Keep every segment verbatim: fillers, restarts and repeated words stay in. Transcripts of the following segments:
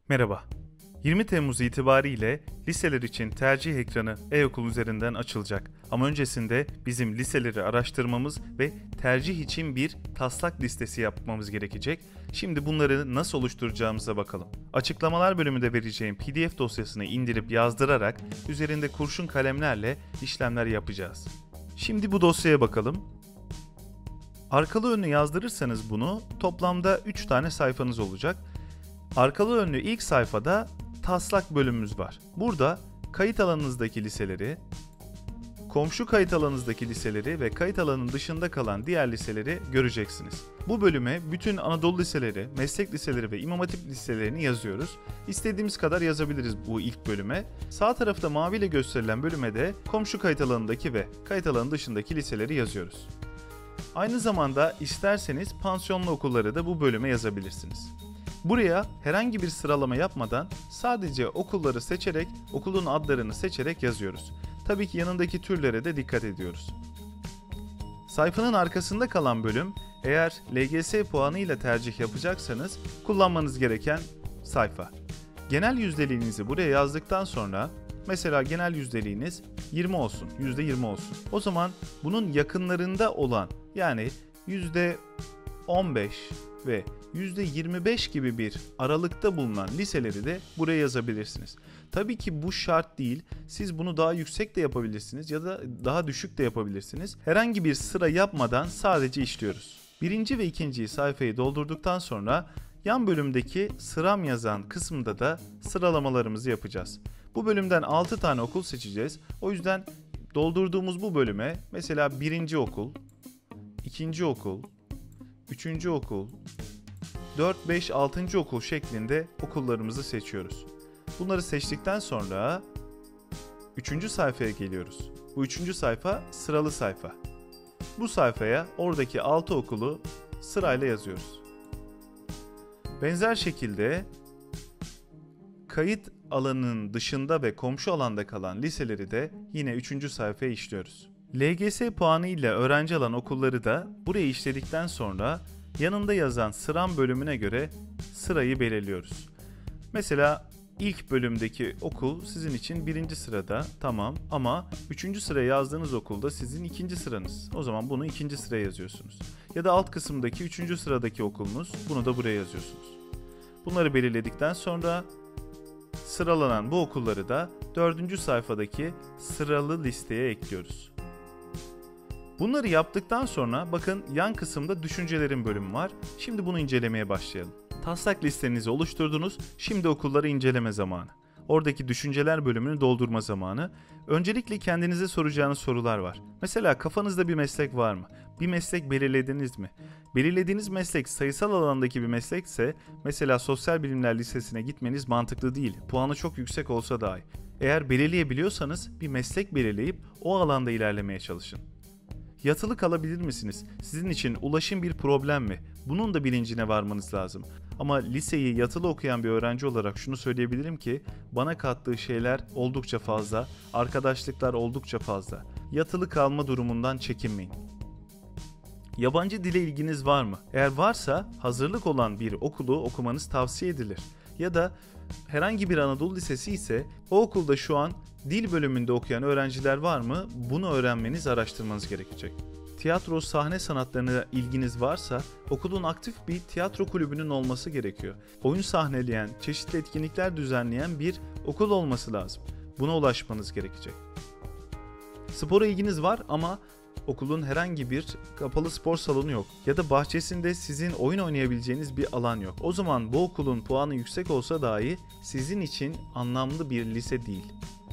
Merhaba. yirmi Temmuz itibariyle liseler için tercih ekranı e-okul üzerinden açılacak. Ama öncesinde bizim liseleri araştırmamız ve tercih için bir taslak listesi yapmamız gerekecek. Şimdi bunları nasıl oluşturacağımıza bakalım. Açıklamalar bölümünde vereceğim P D F dosyasını indirip yazdırarak üzerinde kurşun kalemlerle işlemler yapacağız. Şimdi bu dosyaya bakalım. Arkalı önlü yazdırırsanız bunu toplamda üç tane sayfanız olacak. Arkalı önlü ilk sayfada taslak bölümümüz var. Burada kayıt alanınızdaki liseleri, komşu kayıt alanınızdaki liseleri ve kayıt alanının dışında kalan diğer liseleri göreceksiniz. Bu bölüme bütün Anadolu liseleri, meslek liseleri ve İmam Hatip liselerini yazıyoruz. İstediğimiz kadar yazabiliriz bu ilk bölüme. Sağ tarafta maviyle gösterilen bölüme de komşu kayıt alanındaki ve kayıt alanı dışındaki liseleri yazıyoruz. Aynı zamanda isterseniz pansiyonlu okulları da bu bölüme yazabilirsiniz. Buraya herhangi bir sıralama yapmadan sadece okulları seçerek, okulun adlarını seçerek yazıyoruz. Tabii ki yanındaki türlere de dikkat ediyoruz. Sayfanın arkasında kalan bölüm, eğer L G S puanıyla tercih yapacaksanız kullanmanız gereken sayfa. Genel yüzdeliğinizi buraya yazdıktan sonra, mesela genel yüzdeliğiniz yirmi olsun, yüzde yirmi olsun. O zaman bunun yakınlarında olan, yani yüzde on beş ve yüzde yirmi beş gibi bir aralıkta bulunan liseleri de buraya yazabilirsiniz. Tabii ki bu şart değil. Siz bunu daha yüksek de yapabilirsiniz ya da daha düşük de yapabilirsiniz. Herhangi bir sıra yapmadan sadece işliyoruz. Birinci ve ikinci sayfayı doldurduktan sonra yan bölümdeki sıram yazan kısımda da sıralamalarımızı yapacağız. Bu bölümden altı tane okul seçeceğiz. O yüzden doldurduğumuz bu bölüme mesela birinci okul, ikinci okul, üçüncü okul, dört, beş, altıncı okul şeklinde okullarımızı seçiyoruz. Bunları seçtikten sonra üçüncü sayfaya geliyoruz. Bu üçüncü sayfa sıralı sayfa. Bu sayfaya oradaki altı okulu sırayla yazıyoruz. Benzer şekilde kayıt alanının dışında ve komşu alanda kalan liseleri de yine üçüncü sayfaya işliyoruz. L G S puanı ile öğrenci alan okulları da buraya işledikten sonra yanında yazan sıram bölümüne göre sırayı belirliyoruz. Mesela ilk bölümdeki okul sizin için birinci sırada, tamam, ama üçüncü sıraya yazdığınız okulda sizin ikinci sıranız. O zaman bunu ikinci sıraya yazıyorsunuz. Ya da alt kısımdaki üçüncü sıradaki okulunuz, bunu da buraya yazıyorsunuz. Bunları belirledikten sonra sıralanan bu okulları da dördüncü sayfadaki sıralı listeye ekliyoruz. Bunları yaptıktan sonra bakın yan kısımda düşüncelerin bölümü var. Şimdi bunu incelemeye başlayalım. Taslak listenizi oluşturdunuz. Şimdi okulları inceleme zamanı. Oradaki düşünceler bölümünü doldurma zamanı. Öncelikle kendinize soracağınız sorular var. Mesela kafanızda bir meslek var mı? Bir meslek belirlediniz mi? Belirlediğiniz meslek sayısal alandaki bir meslekse mesela Sosyal Bilimler Lisesi'ne gitmeniz mantıklı değil. Puanı çok yüksek olsa dahi. Eğer belirleyebiliyorsanız bir meslek belirleyip o alanda ilerlemeye çalışın. Yatılı kalabilir misiniz? Sizin için ulaşım bir problem mi? Bunun da bilincine varmanız lazım. Ama liseyi yatılı okuyan bir öğrenci olarak şunu söyleyebilirim ki bana kattığı şeyler oldukça fazla, arkadaşlıklar oldukça fazla. Yatılı kalma durumundan çekinmeyin. Yabancı dile ilginiz var mı? Eğer varsa hazırlık olan bir okulu okumanız tavsiye edilir. Ya da herhangi bir Anadolu lisesi ise o okulda şu an dil bölümünde okuyan öğrenciler var mı? Bunu öğrenmeniz, araştırmanız gerekecek. Tiyatro, sahne sanatlarına ilginiz varsa okulun aktif bir tiyatro kulübünün olması gerekiyor. Oyun sahneleyen, çeşitli etkinlikler düzenleyen bir okul olması lazım. Buna ulaşmanız gerekecek. Spora ilginiz var ama okulun herhangi bir kapalı spor salonu yok ya da bahçesinde sizin oyun oynayabileceğiniz bir alan yok. O zaman bu okulun puanı yüksek olsa dahi sizin için anlamlı bir lise değil.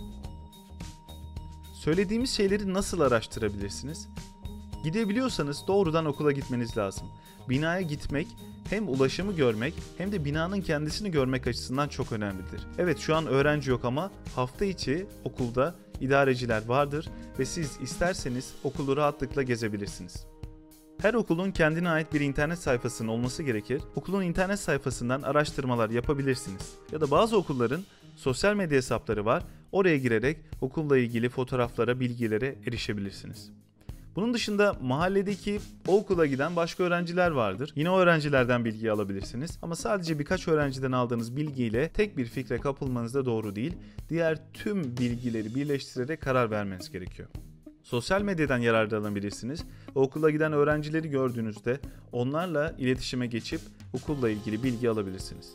Söylediğimiz şeyleri nasıl araştırabilirsiniz? Gidebiliyorsanız doğrudan okula gitmeniz lazım. Binaya gitmek hem ulaşımı görmek hem de binanın kendisini görmek açısından çok önemlidir. Evet, şu an öğrenci yok ama hafta içi okulda idareciler vardır ve siz isterseniz okulu rahatlıkla gezebilirsiniz. Her okulun kendine ait bir internet sayfasının olması gerekir. Okulun internet sayfasından araştırmalar yapabilirsiniz. Ya da bazı okulların sosyal medya hesapları var. Oraya girerek okulla ilgili fotoğraflara, bilgilere erişebilirsiniz. Bunun dışında mahalledeki o okula giden başka öğrenciler vardır. Yine o öğrencilerden bilgi alabilirsiniz. Ama sadece birkaç öğrenciden aldığınız bilgiyle tek bir fikre kapılmanız da doğru değil. Diğer tüm bilgileri birleştirerek karar vermeniz gerekiyor. Sosyal medyadan yararlanabilirsiniz. O okula giden öğrencileri gördüğünüzde onlarla iletişime geçip okulla ilgili bilgi alabilirsiniz.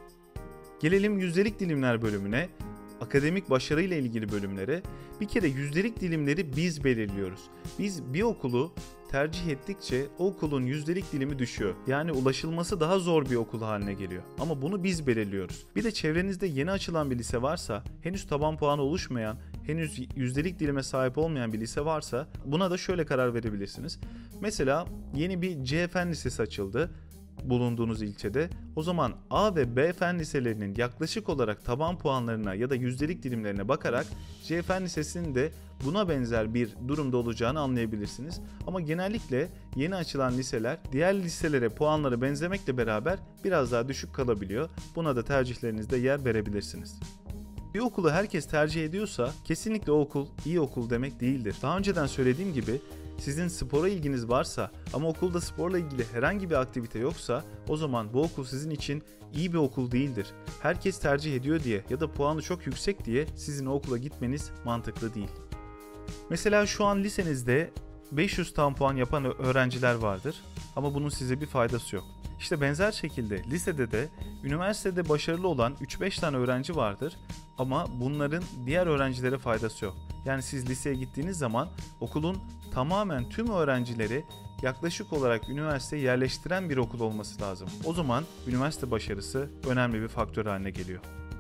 Gelelim yüzdelik dilimler bölümüne. Akademik başarıyla ilgili bölümlere. Bir kere yüzdelik dilimleri biz belirliyoruz. Biz bir okulu tercih ettikçe o okulun yüzdelik dilimi düşüyor. Yani ulaşılması daha zor bir okul haline geliyor. Ama bunu biz belirliyoruz. Bir de çevrenizde yeni açılan bir lise varsa, henüz taban puanı oluşmayan, henüz yüzdelik dilime sahip olmayan bir lise varsa buna da şöyle karar verebilirsiniz. Mesela yeni bir C Fen lisesi açıldı bulunduğunuz ilçede. O zaman A ve B fen liselerinin yaklaşık olarak taban puanlarına ya da yüzdelik dilimlerine bakarak C Fen lisesinin de buna benzer bir durumda olacağını anlayabilirsiniz. Ama genellikle yeni açılan liseler diğer liselere puanları benzemekle beraber biraz daha düşük kalabiliyor. Buna da tercihlerinizde yer verebilirsiniz. Bir okulu herkes tercih ediyorsa kesinlikle o okul iyi okul demek değildir. Daha önceden söylediğim gibi sizin spora ilginiz varsa ama okulda sporla ilgili herhangi bir aktivite yoksa o zaman bu okul sizin için iyi bir okul değildir. Herkes tercih ediyor diye ya da puanı çok yüksek diye sizin o okula gitmeniz mantıklı değil. Mesela şu an lisenizde beş yüz tam puan yapan öğrenciler vardır ama bunun size bir faydası yok. İşte benzer şekilde lisede de üniversitede başarılı olan üç beş tane öğrenci vardır ama bunların diğer öğrencilere faydası yok. Yani siz liseye gittiğiniz zaman okulun tamamen tüm öğrencileri yaklaşık olarak üniversiteye yerleştiren bir okul olması lazım. O zaman üniversite başarısı önemli bir faktör haline geliyor.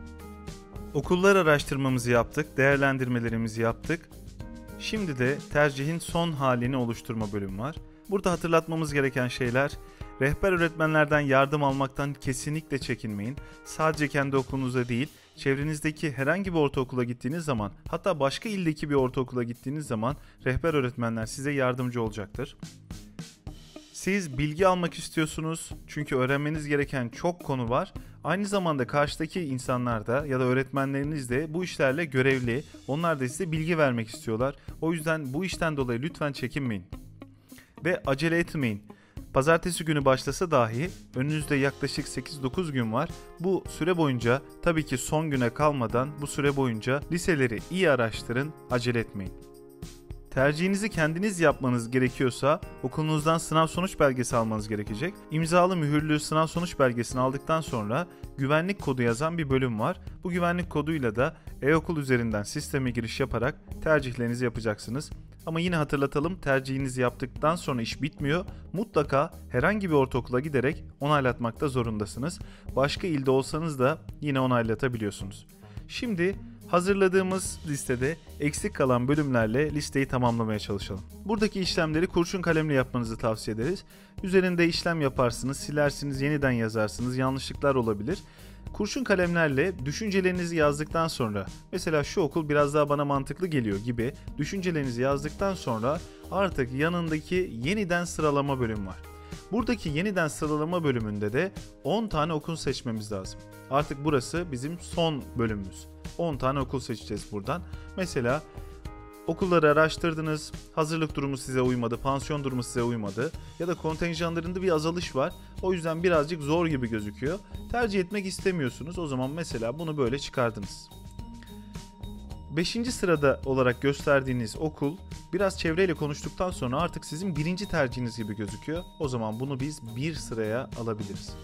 Okullar araştırmamızı yaptık, değerlendirmelerimizi yaptık. Şimdi de tercihin son halini oluşturma bölümü var. Burada hatırlatmamız gereken şeyler: rehber öğretmenlerden yardım almaktan kesinlikle çekinmeyin. Sadece kendi okulunuzda değil, çevrenizdeki herhangi bir ortaokula gittiğiniz zaman, hatta başka ildeki bir ortaokula gittiğiniz zaman rehber öğretmenler size yardımcı olacaktır. Siz bilgi almak istiyorsunuz çünkü öğrenmeniz gereken çok konu var. Aynı zamanda karşıdaki insanlar da ya da öğretmenleriniz de bu işlerle görevli. Onlar da size bilgi vermek istiyorlar. O yüzden bu işten dolayı lütfen çekinmeyin. Ve acele etmeyin. Pazartesi günü başlasa dahi önünüzde yaklaşık sekiz dokuz gün var. Bu süre boyunca, tabii ki son güne kalmadan bu süre boyunca liseleri iyi araştırın, acele etmeyin. Tercihinizi kendiniz yapmanız gerekiyorsa okulunuzdan sınav sonuç belgesi almanız gerekecek. İmzalı mühürlü sınav sonuç belgesini aldıktan sonra güvenlik kodu yazan bir bölüm var. Bu güvenlik koduyla da e-okul üzerinden sisteme giriş yaparak tercihlerinizi yapacaksınız. Ama yine hatırlatalım, tercihinizi yaptıktan sonra iş bitmiyor. Mutlaka herhangi bir ortaokula giderek onaylatmakta zorundasınız. Başka ilde olsanız da yine onaylatabiliyorsunuz. Şimdi hazırladığımız listede eksik kalan bölümlerle listeyi tamamlamaya çalışalım. Buradaki işlemleri kurşun kalemle yapmanızı tavsiye ederiz. Üzerinde işlem yaparsınız, silersiniz, yeniden yazarsınız, yanlışlıklar olabilir. Kurşun kalemlerle düşüncelerinizi yazdıktan sonra, mesela şu okul biraz daha bana mantıklı geliyor gibi düşüncelerinizi yazdıktan sonra artık yanındaki yeniden sıralama bölümü var. Buradaki yeniden sıralama bölümünde de on tane okul seçmemiz lazım. Artık burası bizim son bölümümüz. on tane okul seçeceğiz buradan. Mesela okulları araştırdınız, hazırlık durumu size uymadı, pansiyon durumu size uymadı ya da kontenjanlarında bir azalış var. O yüzden birazcık zor gibi gözüküyor. Tercih etmek istemiyorsunuz. O zaman mesela bunu böyle çıkardınız. beşinci sırada olarak gösterdiğiniz okul biraz çevreyle konuştuktan sonra artık sizin birinci tercihiniz gibi gözüküyor. O zaman bunu biz bir sıraya alabiliriz.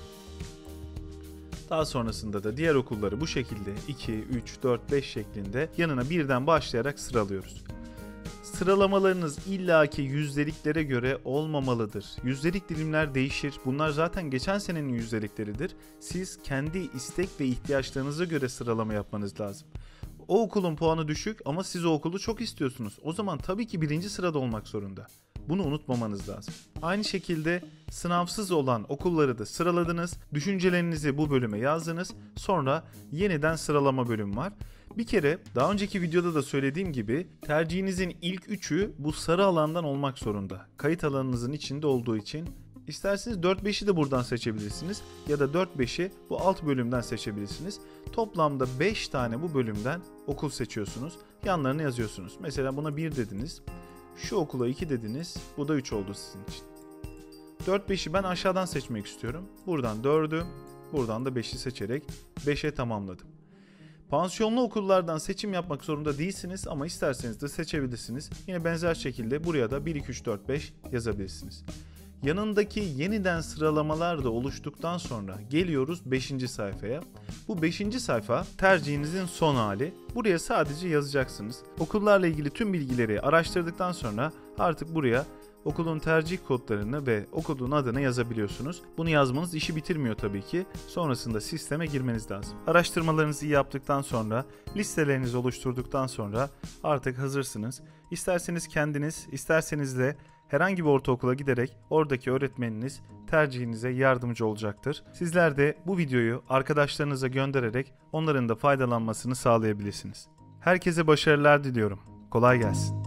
Daha sonrasında da diğer okulları bu şekilde iki, üç, dört, beş şeklinde yanına birden başlayarak sıralıyoruz. Sıralamalarınız illaki yüzdeliklere göre olmamalıdır. Yüzdelik dilimler değişir. Bunlar zaten geçen senenin yüzdelikleridir. Siz kendi istek ve ihtiyaçlarınıza göre sıralama yapmanız lazım. O okulun puanı düşük ama siz o okulu çok istiyorsunuz. O zaman tabii ki birinci sırada olmak zorunda. Bunu unutmamanız lazım. Aynı şekilde sınavsız olan okulları da sıraladınız. Düşüncelerinizi bu bölüme yazdınız. Sonra yeniden sıralama bölümü var. Bir kere daha önceki videoda da söylediğim gibi tercihinizin ilk üçü bu sarı alandan olmak zorunda. Kayıt alanınızın içinde olduğu için isterseniz dört beşi de buradan seçebilirsiniz ya da dört beşi bu alt bölümden seçebilirsiniz. Toplamda beş tane bu bölümden okul seçiyorsunuz. Yanlarını yazıyorsunuz. Mesela buna bir dediniz. Şu okula iki dediniz, bu da üç oldu sizin için. dört beşi ben aşağıdan seçmek istiyorum. Buradan dördü, buradan da beşi seçerek beşe tamamladım. Pansiyonlu okullardan seçim yapmak zorunda değilsiniz ama isterseniz de seçebilirsiniz. Yine benzer şekilde buraya da bir, iki, üç, dört, beş yazabilirsiniz. Yanındaki yeniden sıralamalar da oluştuktan sonra geliyoruz beşinci sayfaya. Bu beşinci sayfa tercihinizin son hali. Buraya sadece yazacaksınız. Okullarla ilgili tüm bilgileri araştırdıktan sonra artık buraya okulun tercih kodlarını ve okulun adını yazabiliyorsunuz. Bunu yazmanız işi bitirmiyor tabii ki. Sonrasında sisteme girmeniz lazım. Araştırmalarınızı iyi yaptıktan sonra, listelerinizi oluşturduktan sonra artık hazırsınız. İsterseniz kendiniz, isterseniz de herhangi bir ortaokula giderek oradaki öğretmeniniz tercihinize yardımcı olacaktır. Sizler de bu videoyu arkadaşlarınıza göndererek onların da faydalanmasını sağlayabilirsiniz. Herkese başarılar diliyorum. Kolay gelsin.